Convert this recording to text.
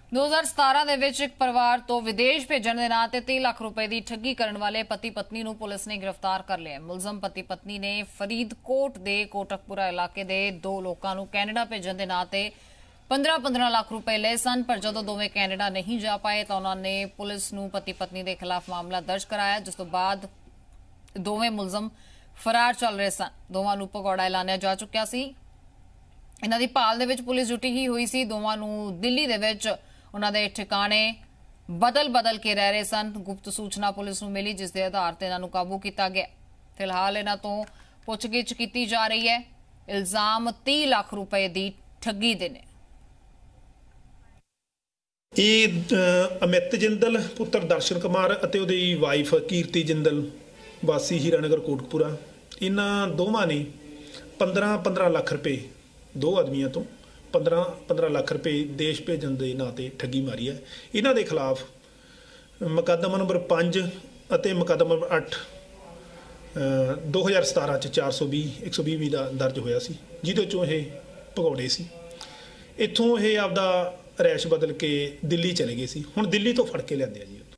2017 ਦੇ ਵਿੱਚ ਇੱਕ ਪਰਿਵਾਰ ਤੋਂ ਵਿਦੇਸ਼ ਭੇਜਣ ਦੇ ਨਾਂ ਤੇ 30 ਲੱਖ ਰੁਪਏ ਦੀ ਠੱਗੀ ਕਰਨ ਵਾਲੇ ਪਤੀ ਪਤਨੀ ਨੂੰ ਪੁਲਿਸ ਨੇ ਗ੍ਰਿਫਤਾਰ ਕਰ ਲਿਆ। ਮੁਲਜ਼ਮ ਪਤੀ ਪਤਨੀ ਨੇ ਫਰੀਦਕੋਟ ਦੇ ਕੋਟਕਪੁਰਾ ਇਲਾਕੇ ਦੇ 2 ਲੋਕਾਂ ਨੂੰ ਕੈਨੇਡਾ ਭੇਜਣ ਦੇ ਨਾਂ ਤੇ 15-15 ਲੱਖ ਰੁਪਏ ਲਏ ਸਨ, ਪਰ ਜਦੋਂ ਦੋਵੇਂ ਕੈਨੇਡਾ ਨਹੀਂ ਜਾ ਪਾਏ ਤਾਂ ਉਹਨਾਂ ਨੇ ਪੁਲਿਸ ਨੂੰ ਪਤੀ ਪਤਨੀ ਦੇ ਖਿਲਾਫ ਮਾਮਲਾ ਦਰਜ ਕਰਾਇਆ, ਜਿਸ ਤੋਂ ਬਾਅਦ ਦੋਵੇਂ ਮੁਲਜ਼ਮ ਫਰਾਰ ਚੱਲ ਰਹੇ ਸਨ। ਦੋਵਾਂ ਨੂੰ ਭਗੌੜਾ ਐਲਾਨਿਆ ਜਾ ਚੁੱਕਿਆ ਸੀ। ਇਹਨਾਂ ਦੀ ਭਾਲ ਦੇ ਵਿੱਚ ਪੁਲਿਸ ਜੁਟੀ ਹੀ ਹੋਈ ਸੀ। ਦੋਵਾਂ ਨੂੰ ਦਿੱਲੀ ਦੇ ਵਿੱਚ ਉਹਨਾਂ ਦੇ ਠਿਕਾਣੇ ਬਦਲ ਕੇ ਰਹਿ ਰਹੇ ਸਨ। ਗੁਪਤ ਸੂਚਨਾ ਪੁਲਿਸ ਨੂੰ ਮਿਲੀ, ਜਿਸ ਦੇ ਆਧਾਰ ਤੇ ਇਹਨਾਂ ਨੂੰ ਕਾਬੂ ਕੀਤਾ ਗਿਆ। ਫਿਲਹਾਲ ਇਹਨਾਂ ਤੋਂ ਪੁੱਛਗਿੱਛ ਕੀਤੀ ਜਾ ਰਹੀ ਹੈ। ਇਲਜ਼ਾਮ 30 ਲੱਖ ਰੁਪਏ ਦੀ ਠੱਗੀ ਦੇ ਨੇ। ਇਹ ਅਮਿਤ ਜਿੰਦਲ ਪੁੱਤਰ ਦਰਸ਼ਨ ਕੁਮਾਰ ਅਤੇ ਉਹਦੀ ਵਾਈਫ ਕੀਰਤੀ ਜਿੰਦਲ ਵਾਸੀ ਹੀਰਾਨਗਰ ਕੋਟਕਪੂਰਾ, ਇਹਨਾਂ ਦੋਵਾਂ ਨੇ 15-15 ਲੱਖ ਰੁਪਏ 2 ਆਦਮੀਆਂ ਤੋਂ 15-15 ਲੱਖ ਰੁਪਏ ਦੇਸ਼ ਭੇਜਣ ਦੇ ਨਾਂ ਤੇ ਠੱਗੀ ਮਾਰੀ ਹੈ। ਇਹਨਾਂ ਦੇ ਖਿਲਾਫ ਮੁਕੱਦਮਾ ਨੰਬਰ 5 ਅਤੇ ਮੁਕੱਦਮਾ ਨੰਬਰ 8 2017 ਚ 420-120 ਦਾ ਦਰਜ ਹੋਇਆ ਸੀ, ਜਿਹਦੇ ਚੋਂ ਇਹ ਭਗੌੜੇ ਸੀ। ਇੱਥੋਂ ਇਹ ਆਪਦਾ ਰੈਸ਼ ਬਦਲ ਕੇ ਦਿੱਲੀ ਚਲੇ ਗਏ ਸੀ। ਹੁਣ ਦਿੱਲੀ ਤੋਂ ਫੜ ਕੇ ਲਿਆਂਦੇ ਆ ਜੀ।